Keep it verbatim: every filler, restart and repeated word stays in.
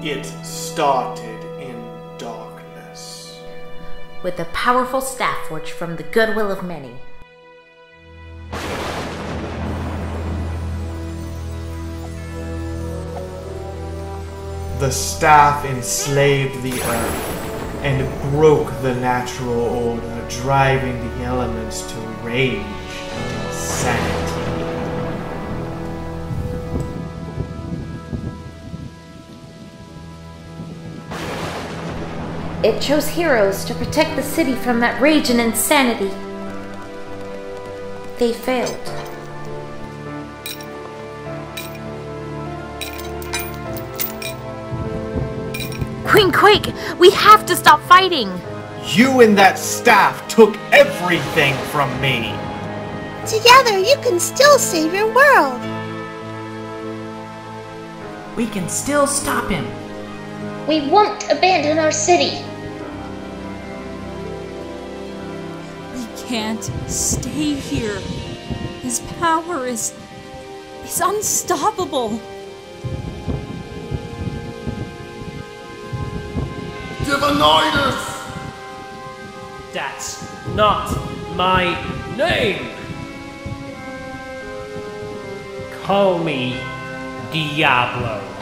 It started in darkness. With a powerful staff forged from the goodwill of many. The staff enslaved the earth and broke the natural order, driving the elements to rage and insanity. It chose heroes to protect the city from that rage and insanity. They failed. Queen Quake, we have to stop fighting! You and that staff took everything from me! Together, you can still save your world! We can still stop him! We won't abandon our city! We can't stay here. His power is... is unstoppable. Divinitis! That's not my name! Call me Diablo.